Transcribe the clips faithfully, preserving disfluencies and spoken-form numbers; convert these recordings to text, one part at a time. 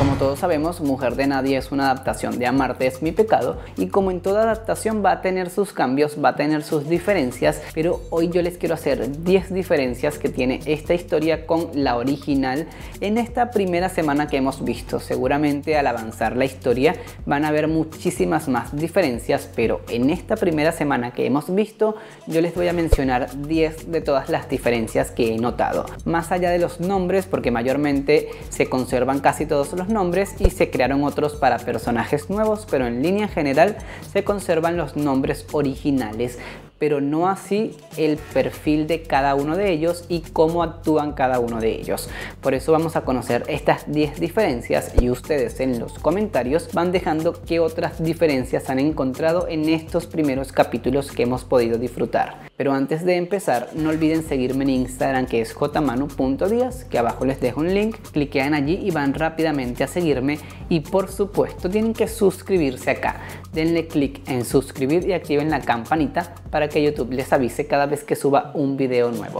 Como todos sabemos, Mujer de Nadie es una adaptación de Amarte es mi pecado, y como en toda adaptación va a tener sus cambios, va a tener sus diferencias, pero hoy yo les quiero hacer diez diferencias que tiene esta historia con la original en esta primera semana que hemos visto. Seguramente al avanzar la historia van a haber muchísimas más diferencias, pero en esta primera semana que hemos visto yo les voy a mencionar diez de todas las diferencias que he notado. Más allá de los nombres, porque mayormente se conservan casi todos los nombres y se crearon otros para personajes nuevos, pero en línea general se conservan los nombres originales, pero no así el perfil de cada uno de ellos y cómo actúan cada uno de ellos. Por eso vamos a conocer estas diez diferencias y ustedes en los comentarios van dejando qué otras diferencias han encontrado en estos primeros capítulos que hemos podido disfrutar. Pero antes de empezar, no olviden seguirme en Instagram, que es jmanu punto diaz, que abajo les dejo un link, cliquean allí y van rápidamente a seguirme, y por supuesto tienen que suscribirse acá. Denle clic en suscribir y activen la campanita para que YouTube les avise cada vez que suba un video nuevo.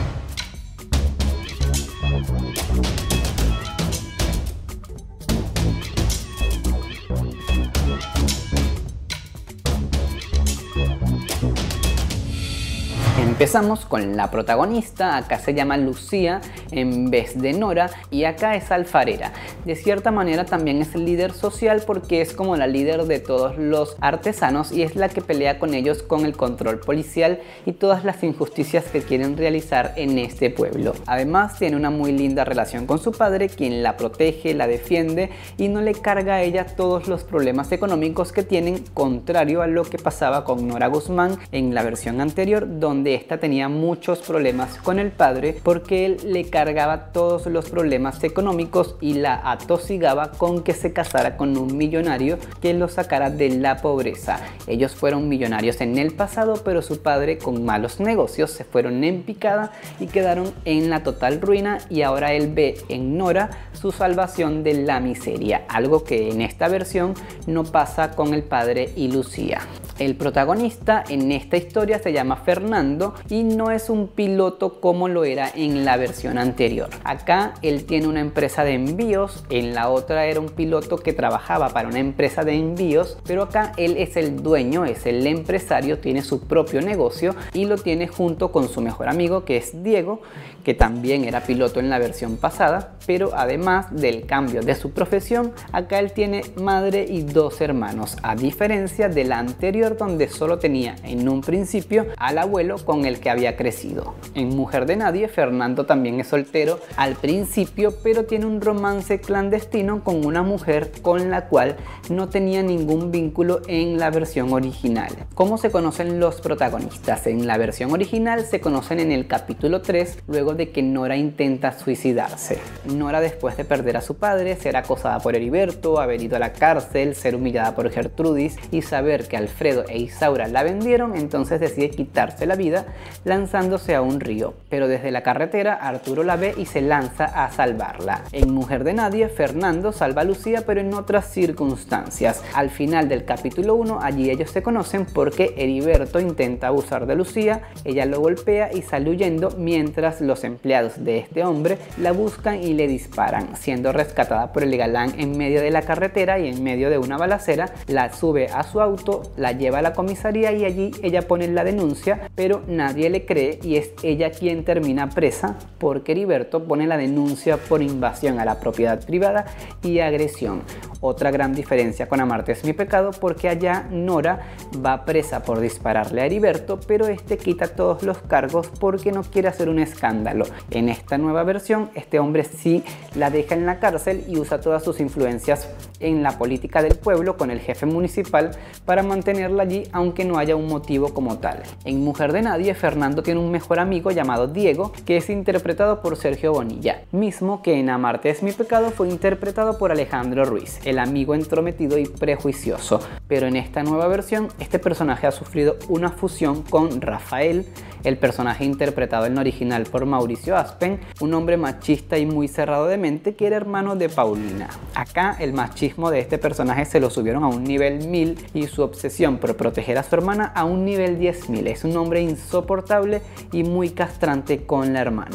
Empezamos con la protagonista. Acá se llama Lucía en vez de Nora y acá es alfarera. De cierta manera también es líder social porque es como la líder de todos los artesanos y es la que pelea con ellos con el control policial y todas las injusticias que quieren realizar en este pueblo. Además tiene una muy linda relación con su padre, quien la protege, la defiende y no le carga a ella todos los problemas económicos que tienen, contrario a lo que pasaba con Nora Guzmán en la versión anterior, donde esta tenía muchos problemas con el padre porque él le cargaba todos los problemas económicos y la atosigaba con que se casara con un millonario que lo sacara de la pobreza. Ellos fueron millonarios en el pasado, pero su padre, con malos negocios, se fueron en picada y quedaron en la total ruina, y ahora él ve en Nora su salvación de la miseria, algo que en esta versión no pasa con el padre y Lucía. El protagonista en esta historia se llama Fernando y no es un piloto como lo era en la versión anterior. Acá él tiene una empresa de envíos, en la otra era un piloto que trabajaba para una empresa de envíos, pero acá él es el dueño, es el empresario, tiene su propio negocio y lo tiene junto con su mejor amigo, que es Diego, que también era piloto en la versión pasada, pero además del cambio de su profesión, acá él tiene madre y dos hermanos, a diferencia de la anterior donde solo tenía en un principio al abuelo con el que había crecido. En Mujer de Nadie, Fernando también es soltero al principio, pero tiene un romance clandestino con una mujer con la cual no tenía ningún vínculo en la versión original. ¿Cómo se conocen los protagonistas? En la versión original se conocen en el capítulo tres, luego de que Nora intenta suicidarse. Nora, después de perder a su padre, ser acosada por Heriberto, haber ido a la cárcel, ser humillada por Gertrudis y saber que Alfredo e Isaura la vendieron, entonces decide quitarse la vida lanzándose a un río, pero desde la carretera Arturo la ve y se lanza a salvarla. En Mujer de Nadie, Fernando salva a Lucía, pero en otras circunstancias. Al final del capítulo uno, allí ellos se conocen porque Heriberto intenta abusar de Lucía, ella lo golpea y sale huyendo, mientras los empleados de este hombre la buscan y le disparan, siendo rescatada por el galán en medio de la carretera y en medio de una balacera. La sube a su auto, la lleva a la comisaría y allí ella pone la denuncia, pero nadie le cree y es ella quien termina presa porque Heriberto pone la denuncia por invasión a la propiedad privada y agresión. Otra gran diferencia con Amarte es mi pecado, porque allá Nora va presa por dispararle a Heriberto, pero este quita todos los cargos porque no quiere hacer un escándalo. En esta nueva versión, este hombre sí la deja en la cárcel y usa todas sus influencias en la política del pueblo con el jefe municipal para mantenerla allí, aunque no haya un motivo como tal. En Mujer de Nadie, Fernando tiene un mejor amigo llamado Diego, que es interpretado por Sergio Bonilla, mismo que en Amarte es mi pecado fue interpretado por Alejandro Ruiz, el amigo entrometido y prejuicioso. Pero en esta nueva versión, este personaje ha sufrido una fusión con Rafael, el personaje interpretado en la original por Mauricio Aspen, un hombre machista y muy cerrado de mente que era hermano de Paulina. Acá el machismo de este personaje se lo subieron a un nivel mil y su obsesión por proteger a su hermana a un nivel diez mil. Es un hombre insoportable y muy castrante con la hermana.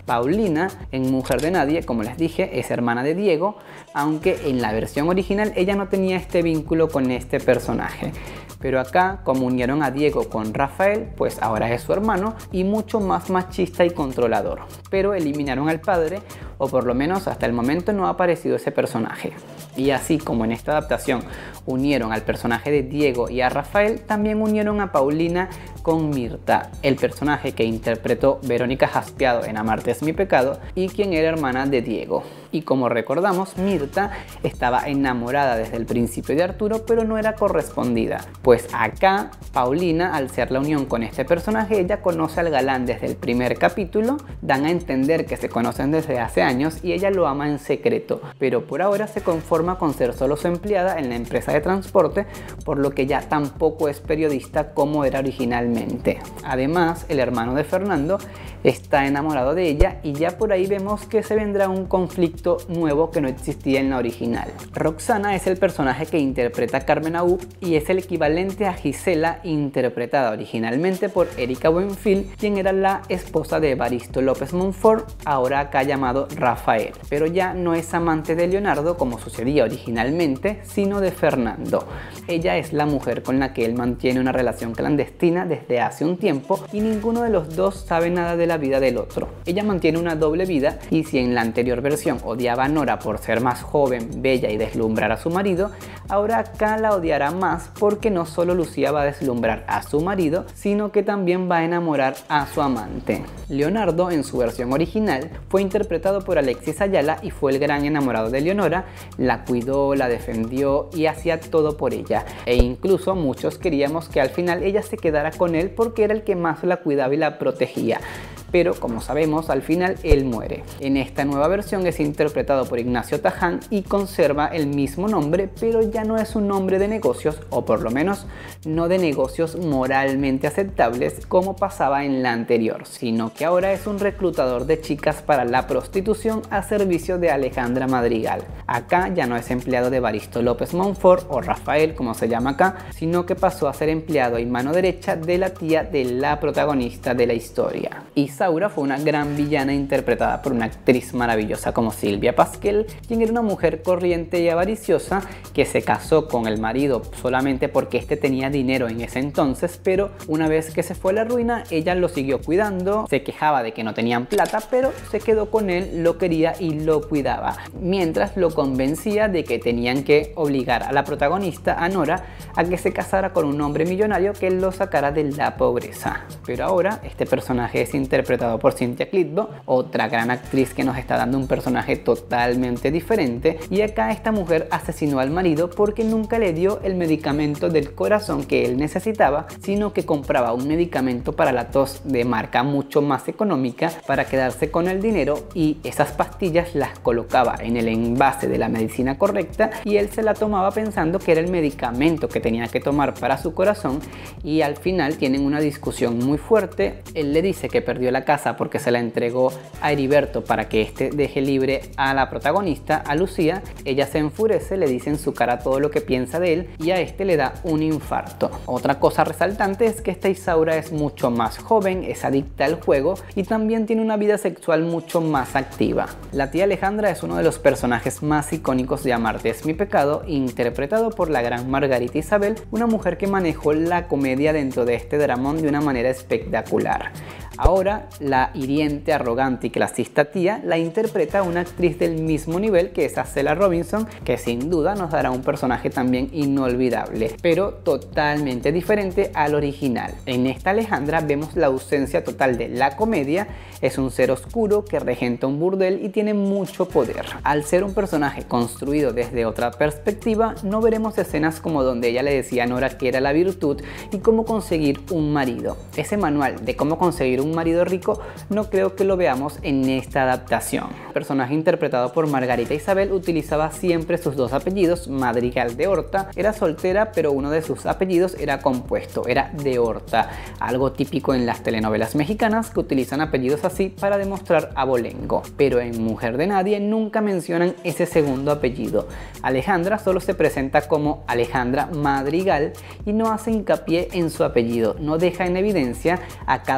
Paulina, en Mujer de Nadie, como les dije, es hermana de Diego, aunque en la versión original ella no tenía este vínculo con este personaje. Pero acá, como unieron a Diego con Rafael, pues ahora es su hermano y mucho más machista y controlador. Pero eliminaron al padre, o por lo menos hasta el momento no ha aparecido ese personaje. Y así como en esta adaptación unieron al personaje de Diego y a Rafael, también unieron a Paulina con Mirta, el personaje que interpretó Verónica Jaspiado en Amarte es mi pecado y quien era hermana de Diego. Y como recordamos, Mirta estaba enamorada desde el principio de Arturo, pero no era correspondida. Pues acá, Paulina, al ser la unión con este personaje, ella conoce al galán desde el primer capítulo, dan a entender que se conocen desde hace años y ella lo ama en secreto, pero por ahora se conforma con ser solo su empleada en la empresa de transporte, por lo que ya tampoco es periodista como era originalmente. Además, el hermano de Fernando está enamorado de ella y ya por ahí vemos que se vendrá un conflicto nuevo que no existía en la original. Roxana es el personaje que interpreta Carmen Aub y es el equivalente a Gisela, interpretada originalmente por Erika Buenfil, quien era la esposa de Evaristo López Montfort, ahora acá llamado Rafael, pero ya no es amante de Leonardo como sucedía originalmente, sino de Fernando. Ella es la mujer con la que él mantiene una relación clandestina desde hace un tiempo y ninguno de los dos sabe nada de la vida del otro. Ella mantiene una doble vida y si en la anterior versión odiaba a Nora por ser más joven, bella y deslumbrar a su marido, ahora acá la odiará más porque no solo Lucía va a deslumbrar a su marido, sino que también va a enamorar a su amante. Leonardo, en su versión original, fue interpretado por Alexis Ayala y fue el gran enamorado de Leonora, la cuidó, la defendió y hacía todo por ella. E incluso muchos queríamos que al final ella se quedara con él porque era el que más la cuidaba y la protegía. Pero como sabemos, al final él muere. En esta nueva versión es interpretado por Ignacio Taján y conserva el mismo nombre, pero ya no es un nombre de negocios, o por lo menos no de negocios moralmente aceptables como pasaba en la anterior, sino que ahora es un reclutador de chicas para la prostitución a servicio de Alejandra Madrigal. Acá ya no es empleado de Evaristo López Montfort o Rafael, como se llama acá, sino que pasó a ser empleado y mano derecha de la tía de la protagonista de la historia. Y Isaura fue una gran villana interpretada por una actriz maravillosa como Silvia Pasquel, quien era una mujer corriente y avariciosa que se casó con el marido solamente porque este tenía dinero en ese entonces, pero una vez que se fue a la ruina, ella lo siguió cuidando, se quejaba de que no tenían plata, pero se quedó con él, lo quería y lo cuidaba, mientras lo convencía de que tenían que obligar a la protagonista, a Nora, a que se casara con un hombre millonario que lo sacara de la pobreza. Pero ahora este personaje es interpretado interpretado por Cynthia Clitbo, otra gran actriz que nos está dando un personaje totalmente diferente, y acá esta mujer asesinó al marido porque nunca le dio el medicamento del corazón que él necesitaba, sino que compraba un medicamento para la tos de marca mucho más económica para quedarse con el dinero, y esas pastillas las colocaba en el envase de la medicina correcta y él se la tomaba pensando que era el medicamento que tenía que tomar para su corazón, y al final tienen una discusión muy fuerte. Él le dice que perdió la casa porque se la entregó a Heriberto para que éste deje libre a la protagonista, a Lucía. Ella se enfurece, le dice en su cara todo lo que piensa de él y a este le da un infarto. Otra cosa resaltante es que esta Isaura es mucho más joven, es adicta al juego y también tiene una vida sexual mucho más activa. La tía Alejandra es uno de los personajes más icónicos de Amarte es mi pecado, interpretado por la gran Margarita Isabel, una mujer que manejó la comedia dentro de este dramón de una manera espectacular. Ahora, la hiriente, arrogante y clasista tía la interpreta una actriz del mismo nivel que es Acela Robinson, que sin duda nos dará un personaje también inolvidable, pero totalmente diferente al original. En esta Alejandra vemos la ausencia total de la comedia, es un ser oscuro que regenta un burdel y tiene mucho poder. Al ser un personaje construido desde otra perspectiva, no veremos escenas como donde ella le decía a Nora que era la virtud y cómo conseguir un marido. Ese manual de cómo conseguir un marido rico no creo que lo veamos en esta adaptación. El personaje interpretado por Margarita Isabel utilizaba siempre sus dos apellidos, Madrigal de Horta. Era soltera, pero uno de sus apellidos era compuesto, era de Horta, algo típico en las telenovelas mexicanas que utilizan apellidos así para demostrar abolengo. Pero en Mujer de Nadie nunca mencionan ese segundo apellido. Alejandra solo se presenta como Alejandra Madrigal y no hace hincapié en su apellido, no deja en evidencia a cada rato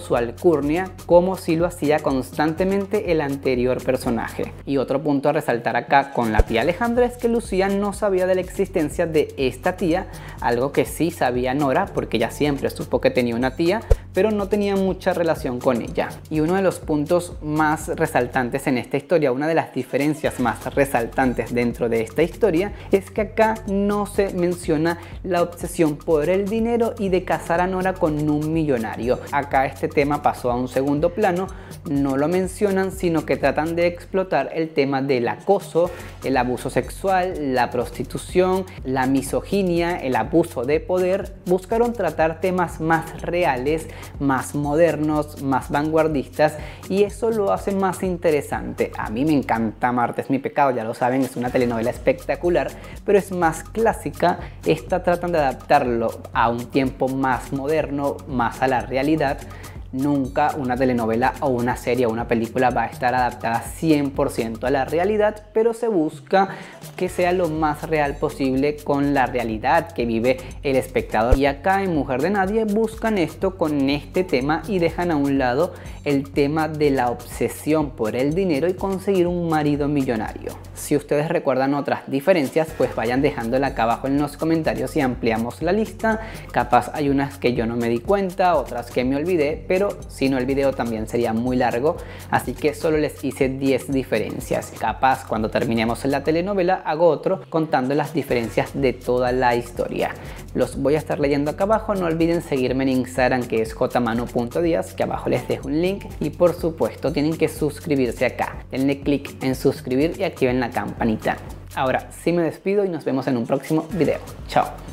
su alcurnia como si lo hacía constantemente el anterior personaje. Y otro punto a resaltar acá con la tía Alejandra es que Lucía no sabía de la existencia de esta tía, algo que sí sabía Nora porque ella siempre supo que tenía una tía, pero no tenía mucha relación con ella. Y uno de los puntos más resaltantes en esta historia, una de las diferencias más resaltantes dentro de esta historia, es que acá no se menciona la obsesión por el dinero y de casar a Nora con un millonario. Acá este tema pasó a un segundo plano, no lo mencionan, sino que tratan de explotar el tema del acoso, el abuso sexual, la prostitución, la misoginia, el abuso de poder. Buscaron tratar temas más reales, más modernos, más vanguardistas, y eso lo hace más interesante. A mí me encanta Marte es mi pecado, ya lo saben, es una telenovela espectacular, pero es más clásica. Esta tratan de adaptarlo a un tiempo más moderno, más a la realidad. Nunca una telenovela o una serie o una película va a estar adaptada cien por ciento a la realidad, pero se busca que sea lo más real posible con la realidad que vive el espectador. Y acá en Mujer de Nadie buscan esto con este tema y dejan a un lado el tema de la obsesión por el dinero y conseguir un marido millonario. Si ustedes recuerdan otras diferencias, pues vayan dejándola acá abajo en los comentarios y ampliamos la lista. Capaz hay unas que yo no me di cuenta, otras que me olvidé, pero si no el video también sería muy largo, así que solo les hice diez diferencias. Capaz cuando terminemos la telenovela hago otro contando las diferencias de toda la historia. Los voy a estar leyendo acá abajo. No olviden seguirme en Instagram, que es jmanu punto diaz, que abajo les dejo un link, y por supuesto tienen que suscribirse acá. Denle click en suscribir y activen la campanita. Ahora sí me despido y nos vemos en un próximo video. Chao.